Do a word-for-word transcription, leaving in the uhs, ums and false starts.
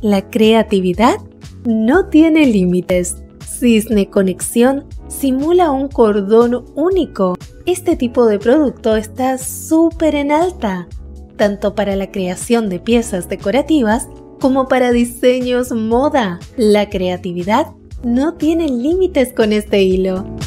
La creatividad no tiene límites. Cisne Conexión simula un cordón único. Este tipo de producto está súper en alta, tanto para la creación de piezas decorativas como para diseños moda. La creatividad no tiene límites con este hilo.